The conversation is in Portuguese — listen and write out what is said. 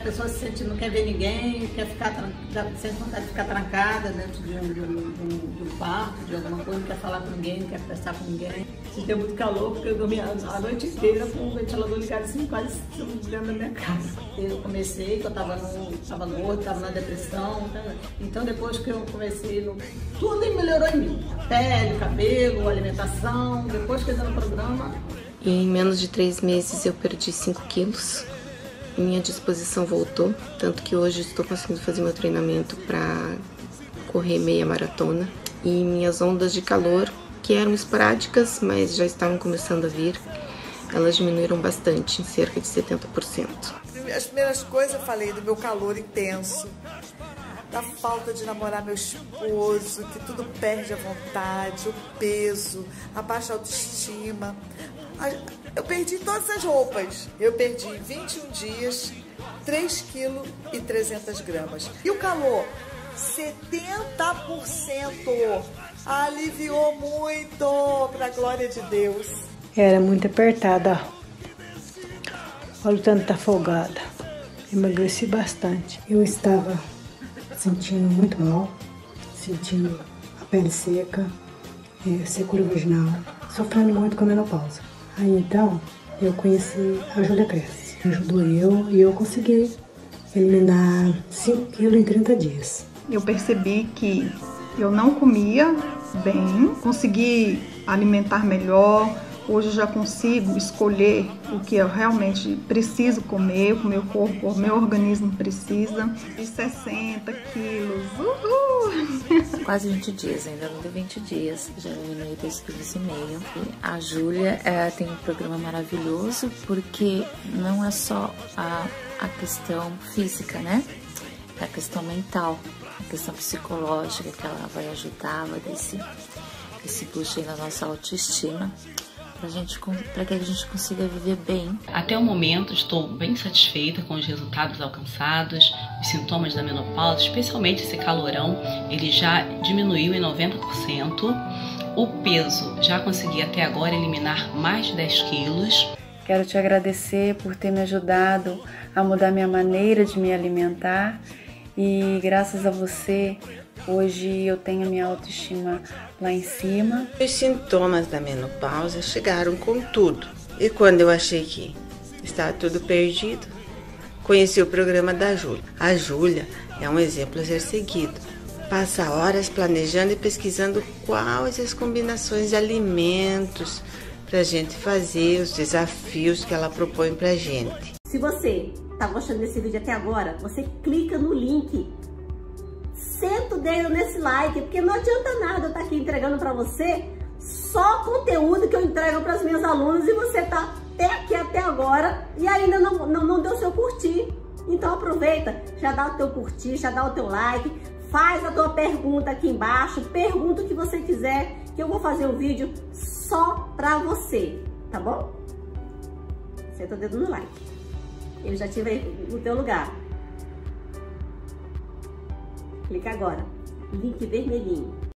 pessoa se sente, não quer ver ninguém, sente vontade de ficar trancada dentro de um quarto, de alguma coisa, não quer falar com ninguém, não quer conversar com ninguém. Deu muito calor, porque eu dormia a noite inteira com o ventilador ligado assim, quase dentro da minha casa. Eu comecei, que eu tava gorda, tava na depressão, então depois que eu comecei, tudo melhorou em mim. Pele, cabelo, alimentação, depois que eu entrei no programa. E em menos de 3 meses eu perdi 5 quilos. Minha disposição voltou, tanto que hoje estou conseguindo fazer meu treinamento para correr meia maratona. E minhas ondas de calor, que eram esporádicas, mas já estavam começando a vir, elas diminuíram bastante, em cerca de 70%. As primeiras coisas eu falei do meu calor intenso, da falta de namorar meu esposo, que tudo perde a vontade, o peso, a baixa autoestima. Eu perdi todas as roupas. Eu perdi 21 dias, 3 kg e 300 gramas. E o calor? 70%. Aliviou muito, para a glória de Deus. Era muito apertada. Olha o tanto tá folgada. Emagreci bastante. Eu estava sentindo muito mal, sentindo a pele seca, secura vaginal, sofrendo muito com a menopausa. Aí então eu conheci a Júlia Cresce, ajudou eu e eu consegui eliminar 5 kg em 30 dias. Eu percebi que eu não comia bem, consegui alimentar melhor. Hoje eu já consigo escolher o que eu realmente preciso comer, o que o meu corpo, o meu organismo precisa. De 60 quilos, uhul! Quase 20 dias, ainda não deu 20 dias, já eliminei 2,5 kg. A Júlia tem um programa maravilhoso, porque não é só a questão física, né? É a questão mental, a questão psicológica, que ela vai ajudar, vai dar esse boost aí na nossa autoestima, para que a gente consiga viver bem. Até o momento estou bem satisfeita com os resultados alcançados, os sintomas da menopausa, especialmente esse calorão, ele já diminuiu em 90%. O peso, já consegui até agora eliminar mais de 10 quilos. Quero te agradecer por ter me ajudado a mudar minha maneira de me alimentar e graças a você, hoje eu tenho a minha autoestima lá em cima. Os sintomas da menopausa chegaram com tudo. E quando eu achei que estava tudo perdido, conheci o programa da Júlia. A Júlia é um exemplo a ser seguido. Passa horas planejando e pesquisando quais as combinações de alimentos para a gente fazer, os desafios que ela propõe para a gente. Se você está gostando desse vídeo até agora, você clica no link. Senta o dedo nesse like, porque não adianta nada eu estar aqui entregando para você só conteúdo que eu entrego para as minhas alunas e você tá até agora e ainda não deu seu curtir. Então aproveita, já dá o teu curtir, já dá o teu like, faz a tua pergunta aqui embaixo, pergunta o que você quiser, que eu vou fazer um vídeo só para você, tá bom? Senta o dedo no like. Eu já tive aí no teu lugar. Clica agora, link vermelhinho.